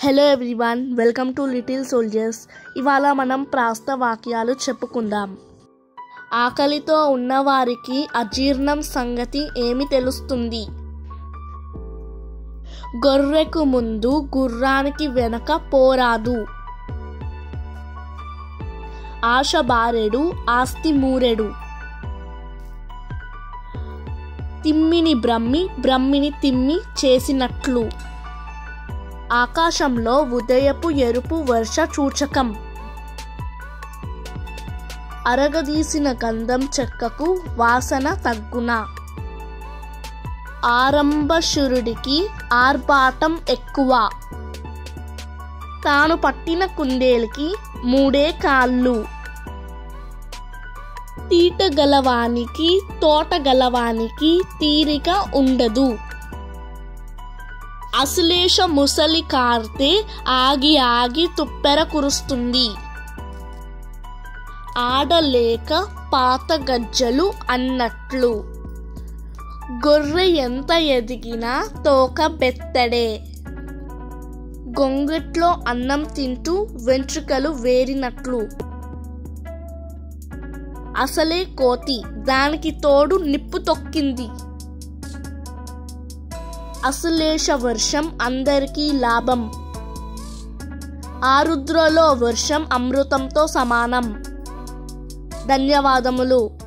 Hello everyone, welcome to little soldiers. ఇవాళ మనం ప్రాస్త వాక్యాలు చెప్పుకుందాం. ఆకలితో ఉన్నవారికి అజీర్ణం సంగతి ఏమి తెలుస్తుంది? గొర్రెకు ముందు గుర్రానికి వెనక పోరాదు. ఆశ బారెడు, ఆస్తి మూరెడు. తిమ్మిని బ్రహ్మి, బ్రహ్మిని తిమ్మి చేసినట్లు. ఆకాశంలో ఉదయపు ఎరుపు వర్ష సూచకం. అరగదీసిన గంధం చెక్కకు వాసన తగ్గున. ఆరంభశురుడికి ఆర్భాటం ఎక్కువ. తాను పట్టిన కుందేలుకి మూడే కాళ్ళు. తీటగలవానికి తోటగలవానికి తీరిక ఉండదు. అశ్లేష ముసలి కార్తె ఆగి ఆగి తుప్పెర కురుస్తుంది. ఆడలేక పాత గజ్జలు అన్నట్లు. గొర్రె ఎంత ఎదిగినా తోక బెత్తడే. గొంగట్లో అన్నం తింటూ వెంట్రుకలు వేరినట్లు. అసలే కోతి, దానికి తోడు నిప్పు తొక్కింది. అశ్లేష వర్షం అందరికీ లాభం. ఆరుద్రలో వర్షం అమృతంతో సమానం. ధన్యవాదములు.